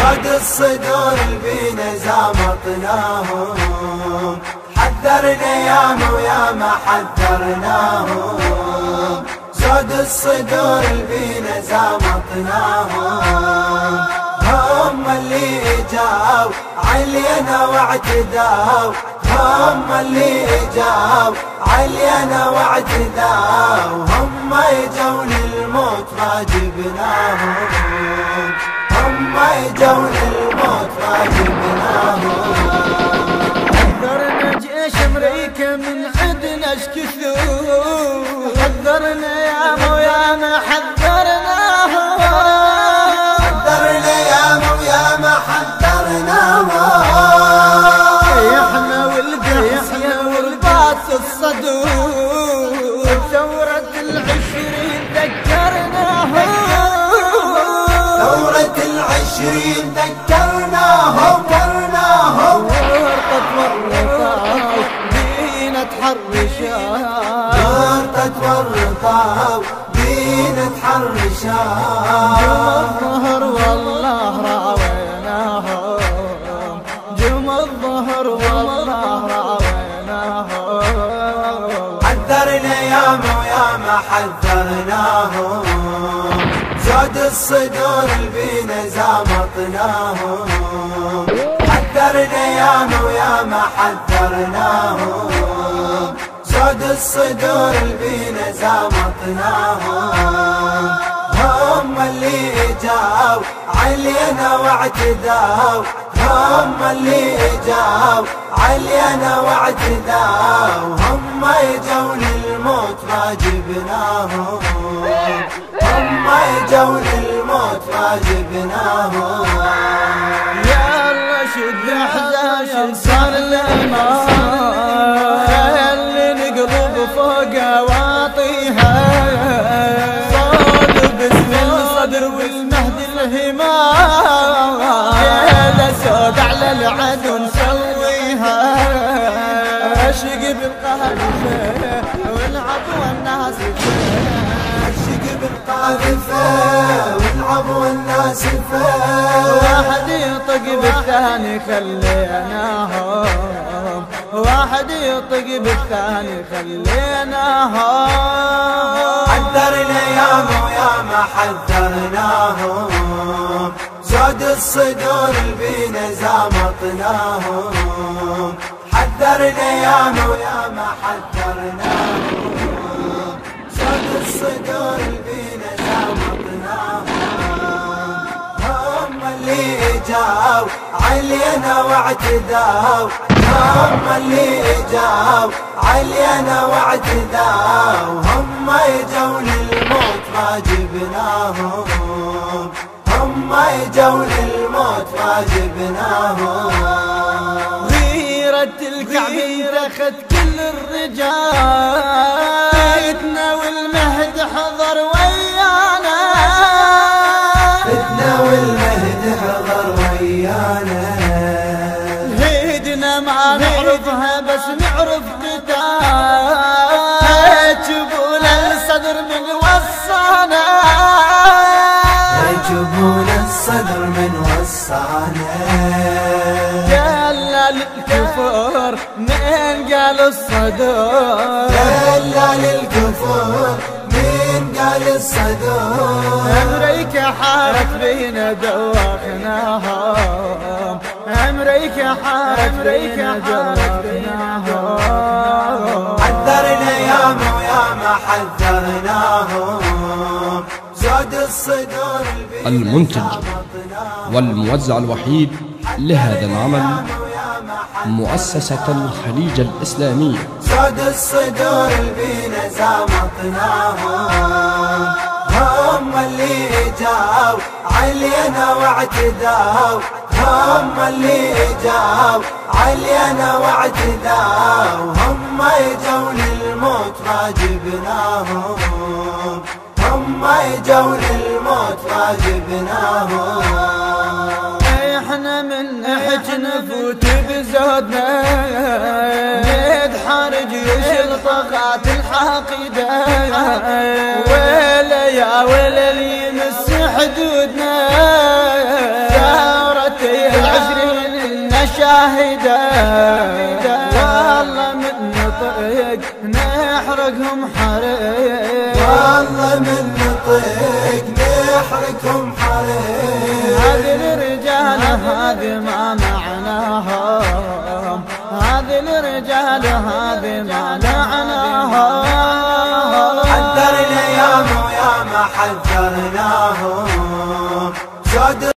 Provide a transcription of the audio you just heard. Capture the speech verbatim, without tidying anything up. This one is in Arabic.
زاد الصدور البينا زامطناهم، حذرنا ياما وياما حذرناهم. زاد الصدور البينا زامطناهم، هم اللي جاو علينا واعتداو، هم اللي جاو علينا واعتداو. هم يجون الموت ما جبناهم، هم يجون الموت ما جبناهم. حذرنا جيش امريكا من عندنا اش كثور، حذرنا ياما وياما حذرناهم، حذرنا ياما وياما حذرناهم. احنا والقحية والباس الصدور، ثورة العشرين ذكرناهم، ثورة العشرين ذكرناهم ذكرناهم. ورطت ورطت بينا تحرشات، ورطت ورطت بينا تحرشات. الظهر والله راويناهم، جم الظهر والله راويناهم. حذرنا ياما وياما حذرناهم، زاد الصدور البينا زامطناهم. حذرنا ياما وياما حذرناهم، زاد الصدور البينا زامطناهم. هم اللي جاو علينا واعتداو، هم اللي جاو علينا واعتداو. هم يجون الموت ما جبناهم، هم يجون الموت ما جبناهم. يلا شد حزاش صار لنا، خلي نقلب فوق واطيها، صاد باسم الصدر والمهد الهمام، يا سود على العدو نسويها. عشق بالقاذفة والعضو الناس عشق بالقاذفة والعضو الناس واحد يطق بالثاني خليناهم، واحد يطق بالثاني خليناهم. حذرنا ياما وياما حذرناهم، زاد الصدور البينا زامطناهم. حذرنا ياما وياما حذرناهم، زاد الصدور البينا زامطناهم. هم اللي جاو علينا واعتداو، هم اللي جاو علينا واعتداو. هم يجون الموت ما جبناهم، هم يجون الموت ما جبناهم. غيرة الكعبين رخت كل الرجال، فتنا والمهد حضر ويانا، فتنا والمهد حضر ويانا. هيدنا ما نعرفها بس نعرف قتال، جبول الصدر من وصانا، يجبون الصدر من وصانا. قال للكفر من قال الصدر، قال للكفر من قال الصدر. أمريكا حارت بينا دوخناهم، أمريكا حارت بينا دوخناهم. حذرنا ياما وياما حذرناهم، زاد الصدور المنتج والموزع الوحيد لهذا العمل مؤسسة الخليج الإسلامية. زاد الصدور البينا زامطناهم، هم اللي جاو علينا واعتداو، هم اللي جاو علينا واعتداو. هم يجون الموت ما جبناهم، هم يجون الموت ما جبناهم. احنا من نحج نفوت بزودنا، ندحر جيوش الطغاة الحاقدة، ويلا يا ويلا اللي يمس حدودنا، ثورة نطق نحرقهم حريق، والله من نطق نحرقهم حريق. هذه الرجال هذه ما معناهم، هذه الرجال هذه ما معناهم. حذرنا ياما وياما حذرناهم،